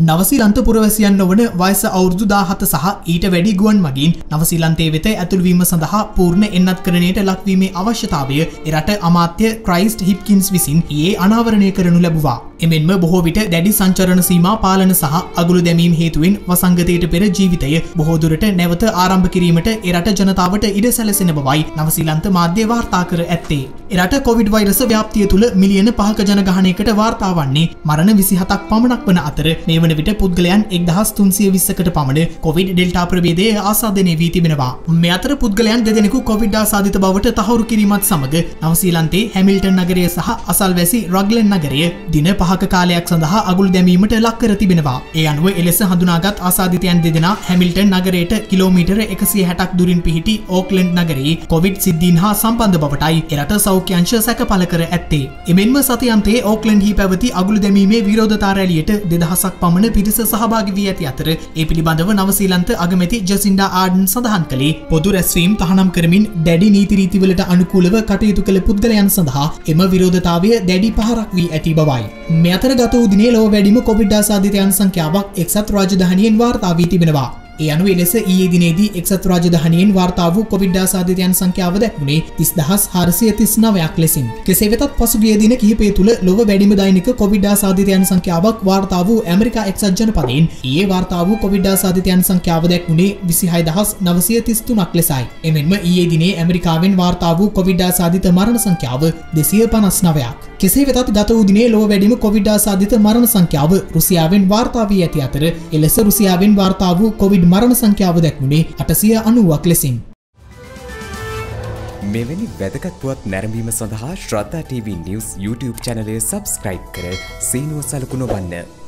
නවසීලන්ත පුරවැසියන් නොවන වයස අවුරුදු 17 සහ ඊට වැඩි ගුවන් මගින් නවසීලන්තයේ වෙත ඇතුළුවීම සඳහා පූර්ණ එන්නත්කරණයට ලක්වීමේ අවශ්‍යතාවය එරට අමාත්‍ය ක්‍රයිස්ට් හිප්කින්ස් විසින් ඊයේ අනාවරණය කරනු ලැබුවා. එමෙන්ම බොහෝ විට දැඩි සංචරණ සීමා පාලන සහ අගුළු දැමීම් හේතුවෙන් වසංගතයට පෙර ජීවිතය බොහෝ දුරට නැවත ආරම්භ කිරීමට එරට ජනතාවට ඉඩ සැලසෙන බවයි නවසීලන්ත මාධ්‍ය වාර්තා කර ඇත්තේ. එරට කොවිඩ් වෛරස ව්‍යාප්තිය තුළ මිලියන 5ක ජනගහනයකට වාර්තා වන්නේ මරණ 27ක් පමණක් වන අතර මේ වන විට පුද්ගලයන් 1320කට පමණ කොවිඩ් ඩෙල්ටා ප්‍රභේදයේ ආසාදනය වී තිබෙනවා. මේ අතර පුද්ගලයන් දෙදෙනෙකු කොවිඩ් ආසාදිත බවට තහවුරු කිරීමත් සමග නවසීලන්තයේ හැමිල්ටන් නගරය සහ අසල්වැසි රග්ලන් නගරය දින 5ක කාලයක් සඳහා අගුල් දැමීමට ලක් කර තිබෙනවා. ඒ අනුව එලෙස හඳුනාගත් ආසාදිතයන් දෙදෙනා හැමිල්ටන් නගරයට කිලෝමීටර 160ක් දුරින් පිහිටි ඕක්ලන්ඩ් නගරයේ කොවිඩ් සිද්ධීන් හා සම්බන්ධ බවටයි එරට සෞඛ්‍ය අංශ සැක පළ කර ඇත්තේ. එමෙන්ම සතියන්තයේ ඕක්ලන්ඩ්හි පැවති අගුළු දැමීමේ විරෝධතා රැළියට 2000ක් පමණ පිරිස සහභාගී වී ඇති අතර ඒ පිළිබඳව නවසීලන්ත අගමැති ජසින්ඩා ආඩන් සඳහන් කළේ පොදු රැස්වීම් තහනම් කරමින් දැඩි නීති රීතිවලට අනුකූලව කටයුතු කළ පුද්ගලයන් සඳහා එම විරෝධතාවය දැඩි පහරක් වී ඇති බවයි. මේ අතර ගත වූ දිනේ ලොව වැඩිම කොවිඩ් ආසාදිතයන් සංඛ්‍යාවක් එක්සත් රාජධානියෙන් වාර්තා වී තිබෙනවා. ඒ අනුව එලෙස ඊයේ දිනේදී එක්සත් රාජධානියෙන් වාර්තා වූ කොවිඩ් ආසාදිතයන් සංඛ්‍යාව දැක්ුණේ 30439ක් ලෙසින්. කෙසේ වෙතත් පසුගිය දින කිහිපය තුළ ලොව වැඩිම දෛනික කොවිඩ් ආසාදිතයන් සංඛ්‍යාවක් වාර්තා වූ ඇමරිකා එක්සත් ජනපදයෙන් ඊයේ වාර්තා වූ කොවිඩ් ආසාදිතයන් සංඛ්‍යාව දැක්ුණේ 26933ක් ලෙසයි. එමෙන්ම ඊයේ දිනේ ඇමරිකාවෙන් වාර්තා වූ කොවිඩ් ආසාදිත මරණ සංඛ්‍යාව 259ක්. කෙසේ වෙතත් ගත වූ දිනේ ලොව වැඩිම කොවිඩ් ආසාදිත මරණ සංඛ්‍යාව රුසියාවෙන් වාර්තා වී ඇති අතර එලෙස රුසියාවෙන් වාර්තා වූ කොවිඩ් මරණ සංඛ්‍යාව දැක්ුණේ 890ක් ලෙසින්. මෙවැනි වැදගත් පුවත් නැරඹීම සඳහා ශ්‍රද්ධා TV News YouTube channel එක subscribe කර සීනුව සලකුණ වන්න.